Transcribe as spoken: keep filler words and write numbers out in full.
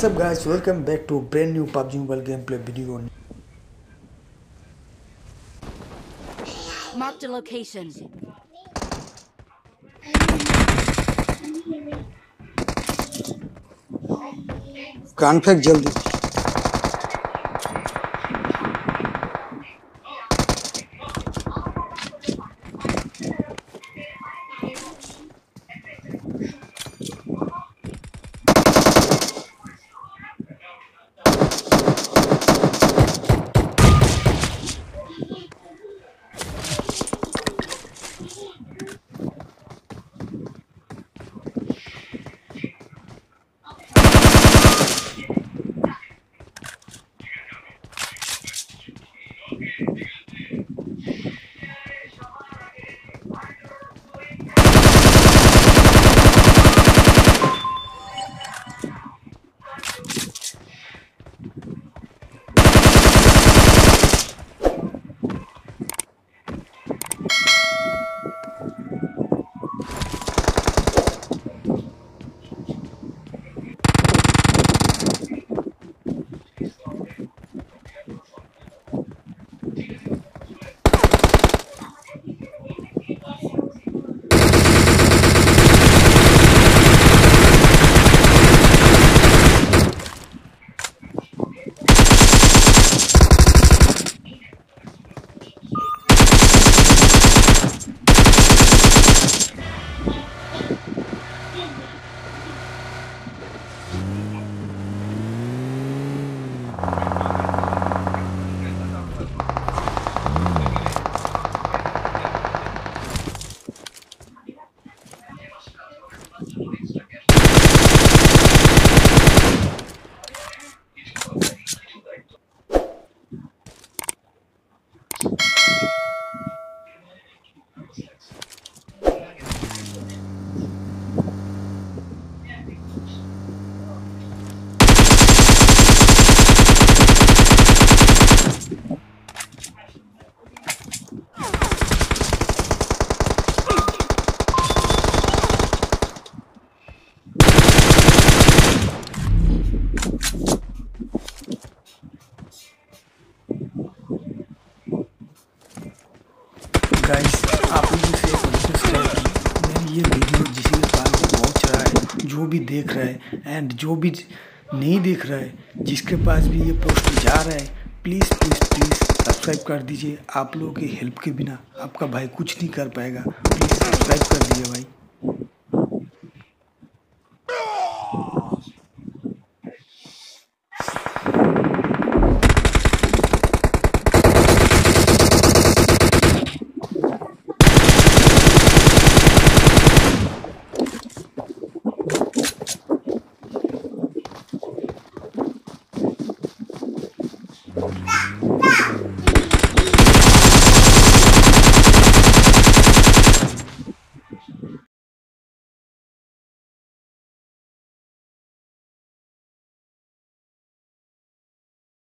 What's up guys, welcome back to a brand new Pubg Mobile gameplay video. Marked a location. कान फेंक जल्दी। Guys आप लोगों से request है कि मेरी ये वीडियो जिसके पास पहुंच रहा है, जो भी देख रहा है एंड जो भी नहीं देख रहा है, जिसके पास भी ये पोस्ट जा रहा है, प्लीज़ प्लीज़ प्लीज़ सब्सक्राइब कर दीजिए। आप लोगों की हेल्प के बिना आपका भाई कुछ नहीं कर पाएगा। प्लीज़ सब्सक्राइब कर दीजिए भाई।